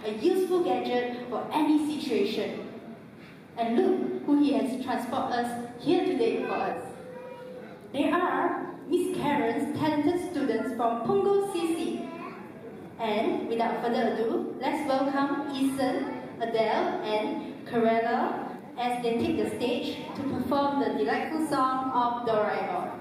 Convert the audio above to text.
a useful gadget for any situation. And look who he has transported us here today for us. They are Miss Karen's talented students from Punggol CC. And without further ado, let's welcome Eason, Adele, and Karielle as they take the stage to perform the delightful song of Doraemon.